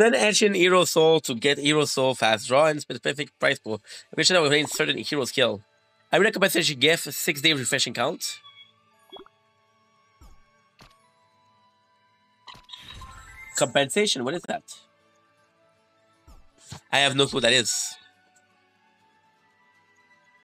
Spend ancient hero soul to get hero soul fast draw and specific price pool. Make sure that we're playing certain hero skill. I would recommend you give 6 days refreshing count. Compensation, what is that? I have no clue what that is.